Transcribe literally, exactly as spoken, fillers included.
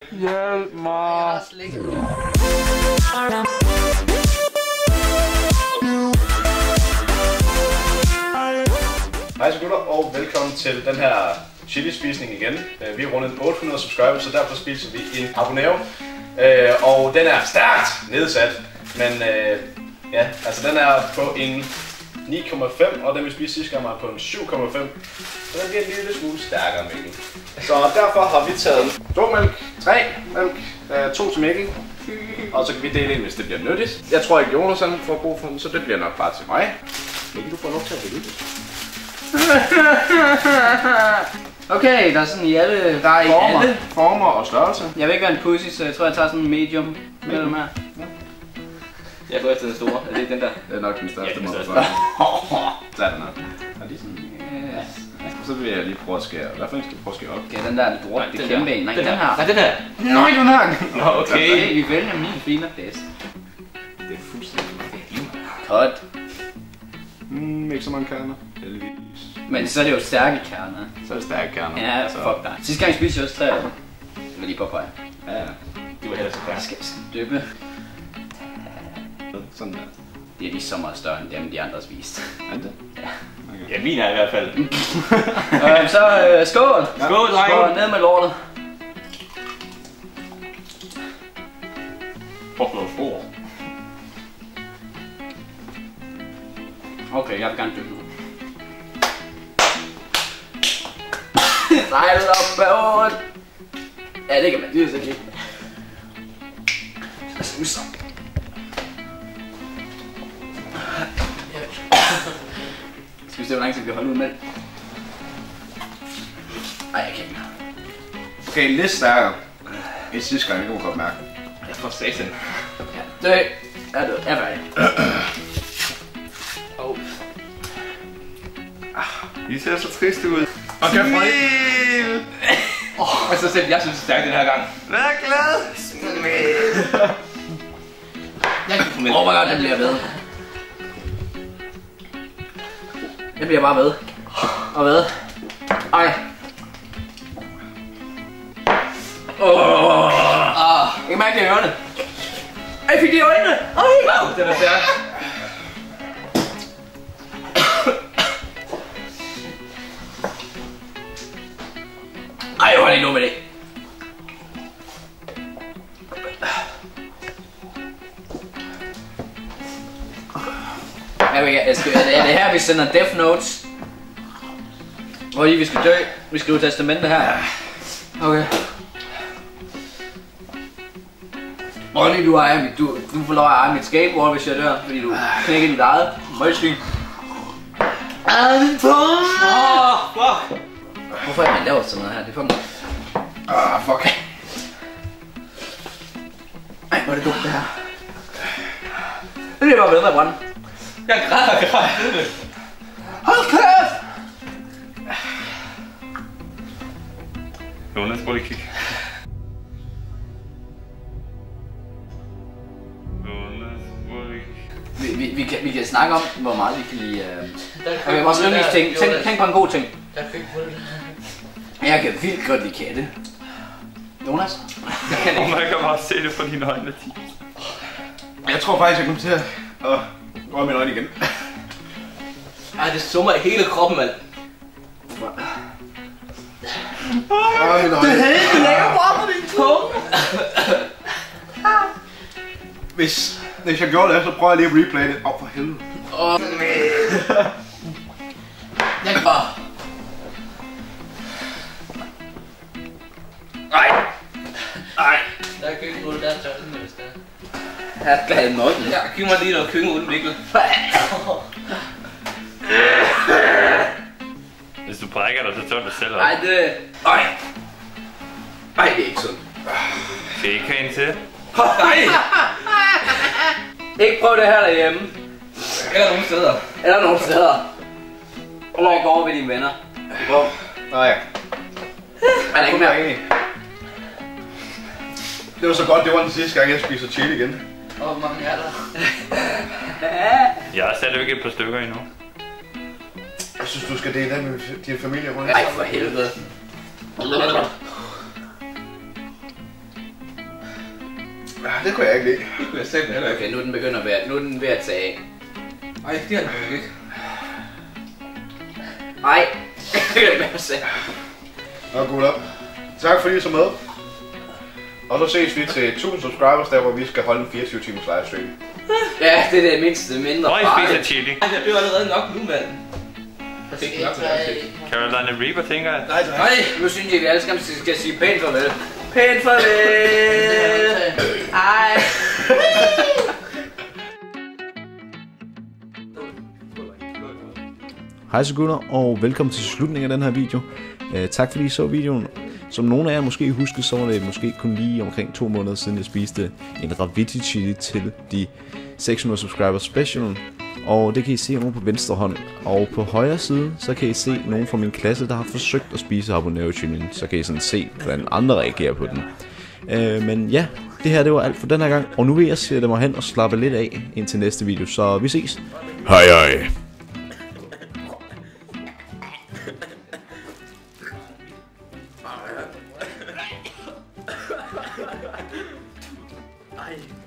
Hjælp mig. Hej så gutter, og velkommen til den her chili-spisning igen. Vi har rundet otte hundrede subscribers, så derfor spiser vi en habanero. Og den er stærkt nedsat, men ja, altså den er på en ni komma fem, og den vi spiste sidste gang var på en syv komma fem. Så den bliver en lille smule stærkere, Mikkel. Så derfor har vi taget to mælk, tre mælk, to til Mikkel. Og så kan vi dele ind, hvis det bliver nyttigt. Jeg tror ikke, Jonas han får brug for den, så det bliver nok bare til mig. Mikkel, du får lov til at vælge det. Okay, der er sådan i alle, der er i former. alle former og størrelser. Jeg vil ikke være en pussy, så jeg tror jeg tager sådan en medium mellem her. Ja. Jeg går efter den store. Er det den der? Det er nok den største. Ja, den største. Så er den nok. Er det sådan? Yes. Og så vil jeg lige prøve at skære. Hvad for en skal vi prøve at skære op? Okay, den der er lort, det er kæmpe en. Nej, den, den her. Nej, den her. Nej, den her. Nå, okay. Okay, vi vælger min fine bedst. Det er fuldstændig Cut. Mm, ikke så mange kerner. Heldigvis. Men så er det jo stærke kerner. Så er det stærke kerner. Ja, så fuck dig. Sidste gang spiste jeg også tre af dem. Det var lige på vej. Ja, ja. Det var heller så Jeg skal døbe. Sådan der. Det er lige så meget større end dem, de andre spiste. Er det? Ja. Okay. Ja, min er i hvert fald. øh, så øh, skål! Ja. Skål, drenge! Skål, ned med lortet. Fuck noget stor. Okay, jeg vil gerne døbe nu. Sejl op bagåret. Ja, det kan man. Det er så ikke. Jeg skal så. Skal vi se, hvor lang tid vi kan holde ud med? Ej, jeg kan ikke. Okay, lidt stærkere. I sidste gang, det kan du godt mærke. Jeg får satan. Ja, det er det. Jeg er færdig. Oh. I ser så trist ud. Okay, Smil! Og så selv, jeg synes det er stærkt den her gang. Vær glad! Smil! Jeg kan få med. Åh, hvor godt den bliver ved. Den bliver bare ved. Og ved. Ej. Åh. Ah, jeg kan mærke det i ørerne. Ej, jeg fik det i øjnene. Ej. Wow, den er stærk. Ej, hvor er det nu med det. Jeg vil, jeg skal, er det her, vi sender Death Notes? Hvor vi skal dø? Vi skriver testamente her. Okay. Ronny, du, ejer mit, du, du får lov at eje mit skateboard, hvis jeg dør, fordi du knækker dit eget. Møgsvin. Ah, min punkt! Åh, fuck! Hvorfor er man lavet sådan noget her? Det er fucking... Ah, fuck. Ej, hvor er det dumt det her. Det bliver bare ved med at brænde. Jeg græder, jeg græder. Hold kæft! Jonas, prøv lige at kigge. Jonas, prøv lige at kigge. Vi, vi, vi, kan, vi kan snakke om, hvor meget vi kan lide... Øh... Okay, vores yndlingsting. Tænk, tænk på en god ting. Jeg fik på det. Jeg kan vildt godt lide katte. Jonas? Jeg kan ikke. Man kan bare se det på dine øjne, Thi. Jeg tror faktisk, jeg kommer til at uh, røre mine øjne igen. Ej, det summer i hele kroppen, mand. Røre mine øjne. Det lægger bare på din tunge! Hvis, hvis jeg gjorde det, så prøver jeg lige at replay det. Åh, oh, for helvede. Åh, jeg kan bare... Ej! Ej! Der er køkkenrulle, der er tørren med det sted. Jeg skal have nøglen. Ja, giv mig lige noget køkken uden Mikkel. Hvis du brækker dig, så tør du selv op. Ej, det... Ej! Ej, det er ikke sundt. Skal I ikke have en til? Nej! Ikke prøv det her derhjemme. Eller nogen steder. Eller nogen steder. Eller ikke over ved dine venner. Hvor? Nå ja. Er det ikke mere? Det var så godt, det var den sidste gang, jeg spiser chili igen. Åh, hvor mange er der? Jeg har sat jo ikke et par stykker endnu. Jeg synes, du skal dele det med din familie rundt. Ej, for helvede. Det kunne jeg ikke lide. Det kunne jeg selv heller ikke. Okay, nu er den begynder at være, nu er den ved at tage af. Nej, det er den ikke. Nej, det kan det være sagt. Nå, gutter. Tak fordi I så med. Og så ses vi til tusind subscribers, der hvor vi skal holde en fireogtyve timers livestream. Ja, det er det mindste mindre Hvor I farligt. spiser chili? Ej, det bliver allerede nok nu, mand. Jeg fik nok til det. Carolina Reaper, tænker jeg. Nej, nej. Nej, nu synes jeg, at vi alle sammen skal sige pænt farvel. Pænt farvel! Ej! Hej så gutter, og velkommen til slutningen af den her video. Uh, tak fordi I så videoen. Som nogle af jer måske husker, så var det måske kun lige omkring to måneder siden, jeg spiste en Raviti chili til de seks hundrede subscribers special. Og det kan I se over på venstre hånd. Og på højre side, så kan I se nogen fra min klasse, der har forsøgt at spise habanero chili. Så kan I sådan se, hvordan andre reagerer på den. Uh, men ja, det her det var alt for den her gang. Og nu vil jeg sætte mig hen og slappe lidt af indtil næste video. Så vi ses. Hej hej. Ej.